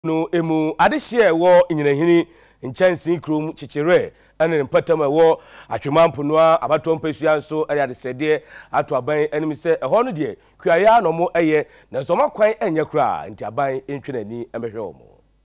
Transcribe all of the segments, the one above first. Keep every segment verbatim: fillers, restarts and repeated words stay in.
no emu adehye wo nyinahini nchansi krom chichire ene mpatam wo Atwima Mponua abato mpasua nso ere adesede ato aban enim se eho no de kuaya no mo eye na so makwan enya kura nti aban entwenani emehwe omo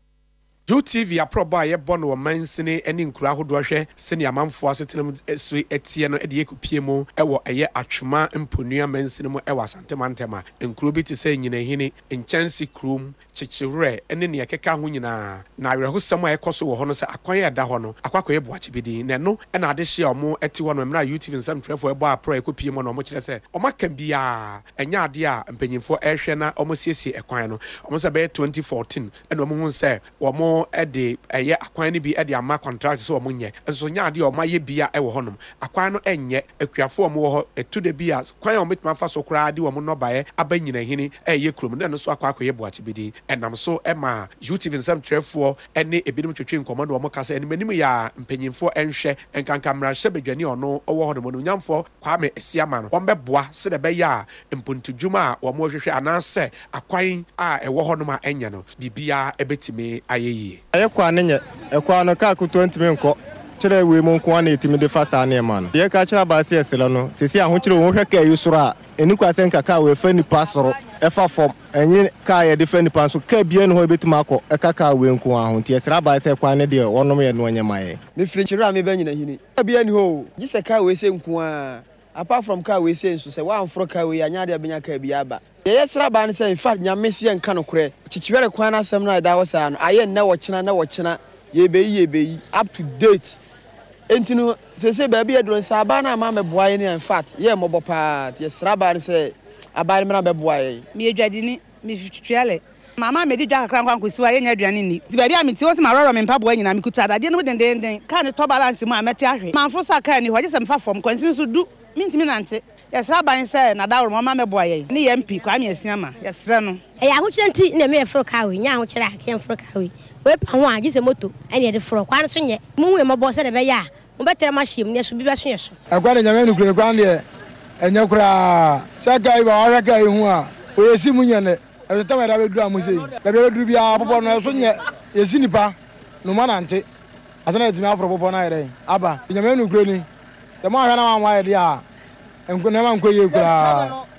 U T V aproba ye bono wo mansini eni nkura hodo hwe sene amamfo asetenam esu etie no ede ekopie mu ewo eye Atwima Mponua mansini mu ewa santemantema nkuro bi te se nyinahini nchansi krom chichire ene ne yakeka ho nyina na awerehosam a ekoso wo ho no se akwan ya da ho no akwakoye boache bidi ne no ena ade hye omo eti wo no mra U T V nsam trefo ebo apro ekopie mu no omo kire se omo kan bia enya ade a mpanyimfo ehwe na omo siesie ekwan no omo se be twenty fourteen ena omo hu se omo ede eye akwan ni bi ede ama contract so omo nye enso nya ade omo ye bia e wo honum akwan no enye akuafo omo wo ho etude bia kwan omo betuma fa so kra ade omo no bae abanyina hini eye krom na no so akwakoye boache bidi enam so ema U T V nsam trefo ene ebinim twetwe nkomando omo kasa ene manim ya mpanyimfo enhwe enkankamra hye bedwani ono owo hodo no nyamfo kwame esiama no ombeboa se de be ya mpontudwuma a omo hwehwe anase akwan a ewo hodo ma enye no bibia ebetime ayeye aye kwa nenye ekwa no ka ku twenty menko kire we mu nko na etimi de fasa na ema no ye ka kira ba se esele no sesi aho kire wo hwe ka yusuro a eni kwa sen kaka we fa nipa soro efa fom enyi ka ye de fa nipa so ka bia no ho betima akọ ekaka we nko aho nti esra ba se kwa ne de wonom ye no nyemaye me firi kire a me ba nyina hini bia ni ho gise ka we se nko a apart from ka we se nso se wa amfro ka we anya de benya ka bia ba ye sra ba ne se in fact nya mesi en kan kure chichiwere kwa na asem na da wo sa no aye na wo kina na wo kina ye be ye be up to date entinu se se ba bia dron sa ba na ma me boaye ne in fact ye mobo pa ye sra ba ne se abare mra be boaye me adwadini me twele mama me di dwa kakra nkwan kwesi wa ye nya aduane ni ti ba bia me ti wo se ma roro me mpa boa nyina me kuta adade no den den den ka ne to balance mu a meti ahwe manfo sa ka ni ho je se me fa fom kwansin so du mintimi nante yesra ban se na dawro mama me boaye ni ye mpi kwa me asiama yesre no e ya ho kyenti na me fro kawe nya ho kyere ake fro kawe we pa ho agi se moto ene de fro kwa so nye mu we mabo se de be ya mo betere ma hiem ne so bi be so ye so akwa de nyame nukure kwa de enya kura saka iba ora ka hu a o yesi mu nyane e ta me da be duru amusei be be duru bia popo no so nye yesi nipa no ma nante asana etimi afro popo na ire aba nyame nukure ni de mo ahwa na ma ma ide a enko na ma nko ye kura